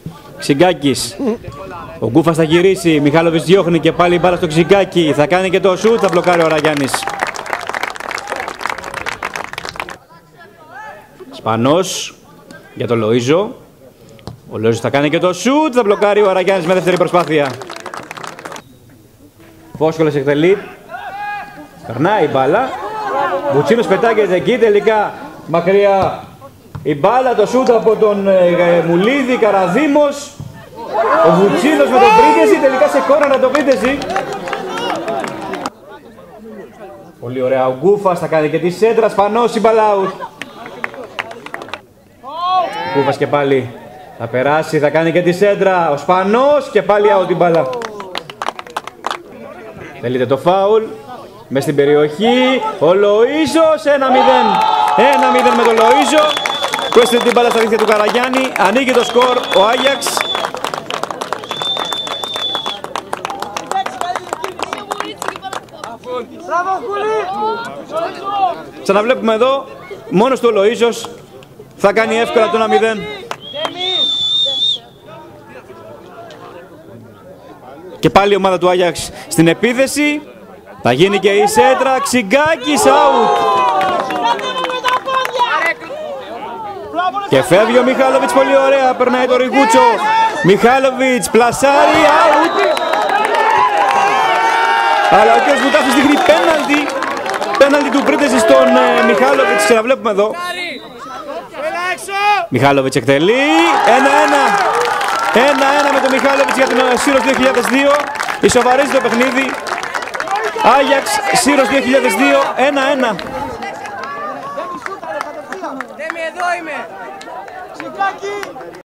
Ξυγκάκης. Ο Γκούφας θα γυρίσει. Μιχάλοβιτς διώχνει και πάλι η μπάλα στο Ξυγκάκη. Θα κάνει και το σουτ. Θα μπλοκάρει ο Ραγιάννης. Σπανός για τον Λοΐζο. Ο Λοΐζος θα κάνει και το σουτ. Θα μπλοκάρει ο Ραγιάννης με δεύτερη προσπάθεια. Φόσκολος εκτελεί. Περνάει η μπάλα. Βουτσίνος πετάγεται εκεί. Τελικά μακριά η μπάλα. Το σουτ από τον Μουλίδη. Καραδήμος. Ο Βουτσίνος με τον Πρίγκεση. Τελικά σε κόρνερ το Πρίγκεση. Πολύ ωραία. Ο Γκούφας θα κάνει και τη σέντρα. Σπανός η μπάλα out. Γκούφας και πάλι θα περάσει. Θα κάνει και τη σέντρα. Ο Σπανός και πάλι out η μπάλα. Θέλετε το φάουλ. Μες στην περιοχή. Ο Λοΐζος. 1-0. 1-0 με τον Λοΐζο. Που έστειλε την μπάλα στα δίχτυα του Καραγιάννη. Ανοίγει το σκορ ο Άγιαξ. Ξαναβλέπουμε εδώ. Μόνος του ο Λοΐζος θα κάνει εύκολα το 1-0. Και πάλι η ομάδα του Άγιαξ στην επίθεση. Θα γίνει και η σέντρα. Ξυγκάκης out. Και φεύγει ο Μιχάλοβιτς πολύ ωραία. Περνάει το Ριγούτσο. Μιχάλοβιτς πλασάρει out. Αλλά ο κ. Βουτάφης δείχνει πέναλτι. Πέναλτι του Πρίντεση στον Μιχάλοβιτς. Ξαναβλέπουμε εδώ. Μιχάλοβιτς εκτελεί. 1-1. 1-1 με τον Μιχάλοβιτς για την Σύρος 2002. Ισοβαρίζει το παιχνίδι. Άγιαξ Σύρος 2002. 1-1. Εδώ είμαι.